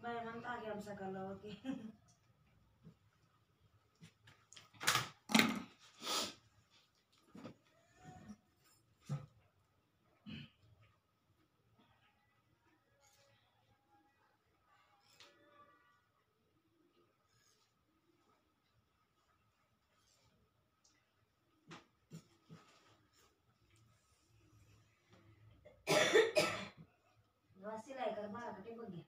मैं मनता के हम सकल हो के सिलाई कर बाहर कटे बगे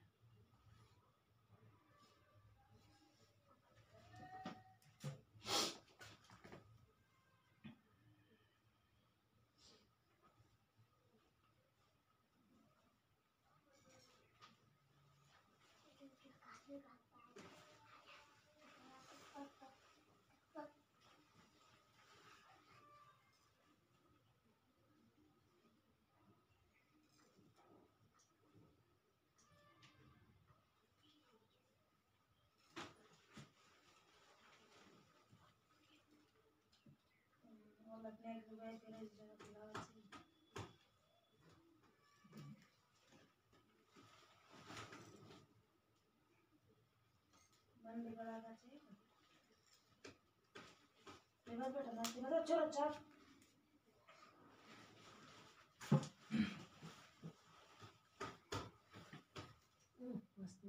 लगने एक रुपए तेरे जगह पिला बंद करा का चाहिए लेबर बेटा ना तेरा छोड़ चल मस्त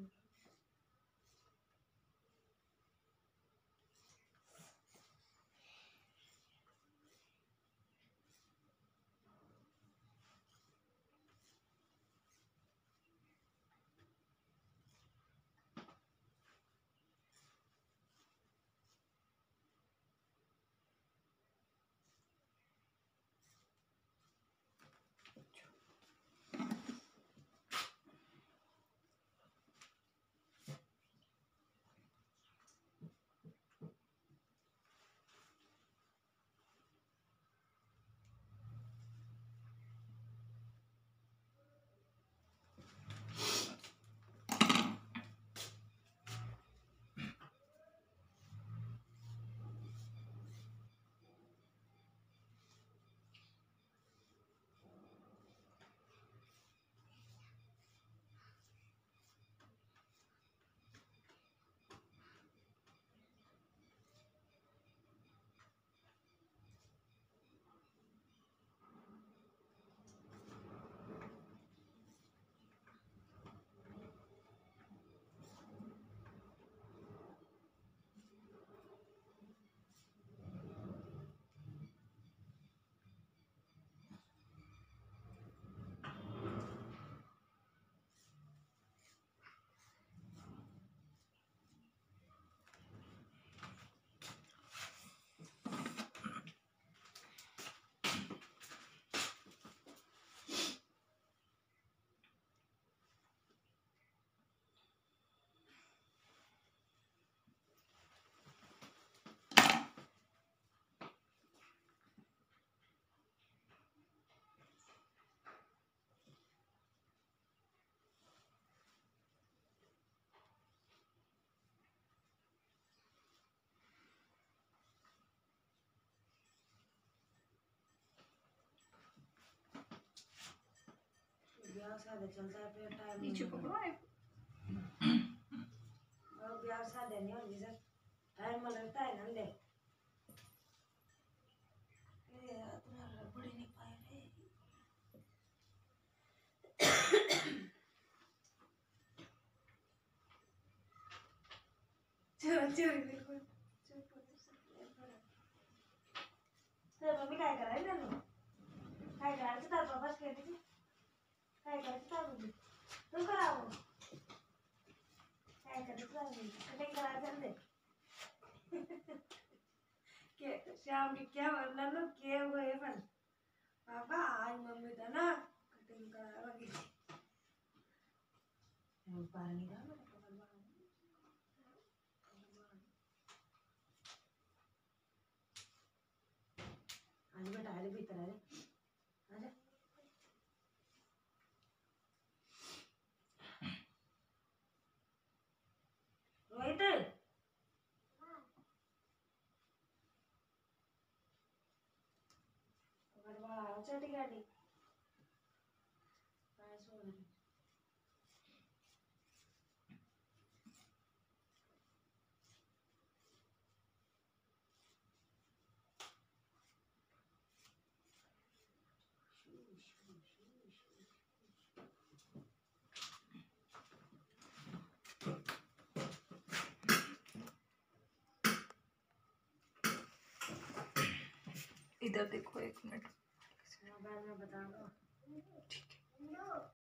ब्याह शादी चलता है फिर टाइम नीचे पकड़ो है और ब्याह शादी नहीं होती सर टाइम में लगता है ना ले ये तुम्हारा बड़ी नहीं पाए रे चल चल देखो तो मम्मी काय करायला ना काय करायचं तर बाबाच केली काय करायचं तर तू करावं काय करायचं कटिंग करायचं दे के शाम की क्या वरना लो के वो है पर पापा आज मम्मी था ना कटिंग करा लगी हम पानी डाल दो आज बेटा आले भी तरह आजा रोहित बड़ा चटी गाड़ी काय सोड इधर देखो 1 मिनट। बाद में बता दो। ठीक है।